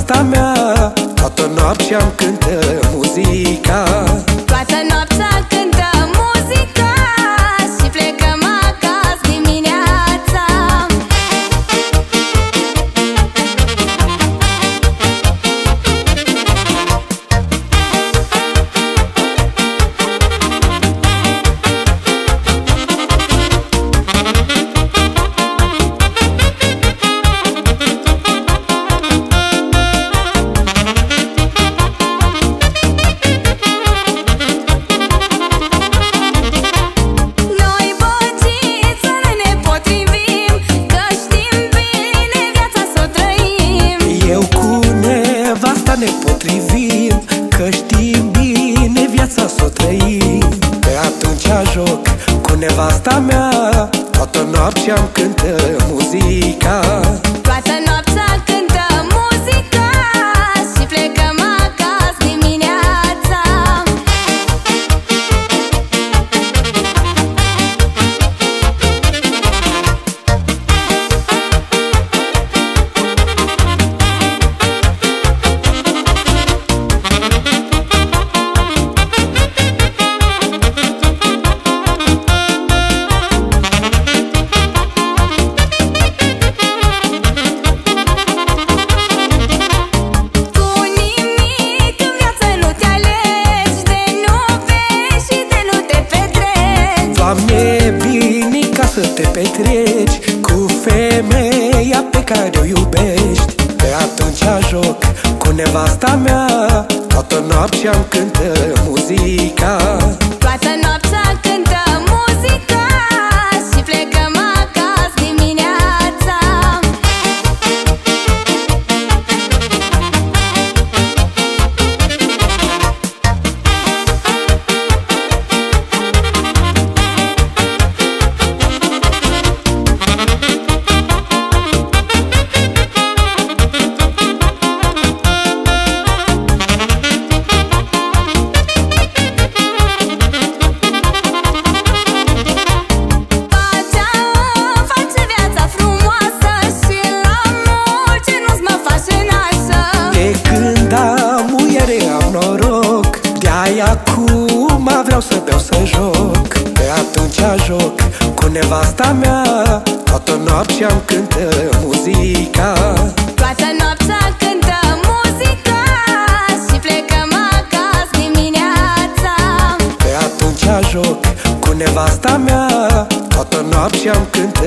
nevasta mea. Toată noaptea-mi cântă muzica. Toată noaptea cântă muzica și plecăm acasă dimineața. Ne potrivim, că știm bine viața s-o trăim. Pe atunci joc cu nevasta mea. Toată noaptea-mi cântă muzica. Toată noaptea cântă muzica și plecăm acasă dimineața. Doamne, bine ca să te petreci cu femeia pe care o iubești. Pe atunci joc cu nevasta mea. Toată noaptea-mi cântă muzica. Toată noaptea cântă muzica și plecăm acasă dimineața. Acum vreau să beau, să joc. Pe atunci joc cu nevasta mea. Toată noaptea-mi cântă muzica. Toată noaptea cântă muzica și plecăm acasă dimineața. Pe atunci joc cu nevasta mea. Toată noaptea-mi cântă